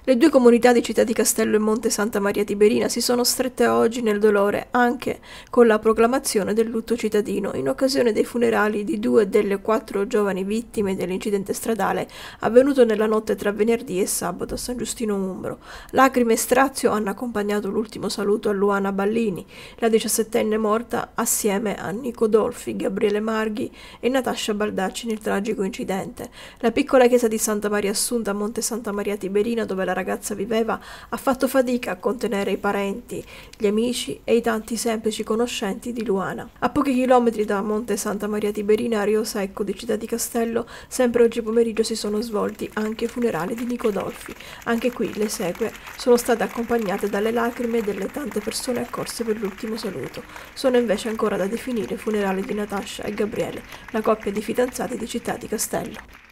Le due comunità di Città di Castello e Monte Santa Maria Tiberina si sono strette oggi nel dolore anche con la proclamazione del lutto cittadino in occasione dei funerali di 2 delle 4 giovani vittime dell'incidente stradale avvenuto nella notte tra venerdì e sabato a San Giustino Umbro. Lacrime e strazio hanno accompagnato l'ultimo saluto a Luana Ballini, la 17enne morta assieme a Nico Dolfi, Gabriele Marghi e Natascia Baldacci nel tragico incidente. La piccola chiesa di Santa Maria Assunta a Monte Santa Maria Tiberina, dove la ragazza viveva, ha fatto fatica a contenere i parenti, gli amici e i tanti semplici conoscenti di Luana. A pochi chilometri da Monte Santa Maria Tiberina, a Rio Secco di Città di Castello, sempre oggi pomeriggio si sono svolti anche i funerali di Nico Dolfi. Anche qui le esequie sono state accompagnate dalle lacrime delle tante persone accorse per l'ultimo saluto. Sono invece ancora da definire i funerali di Natascia e Gabriele, la coppia di fidanzati di Città di Castello.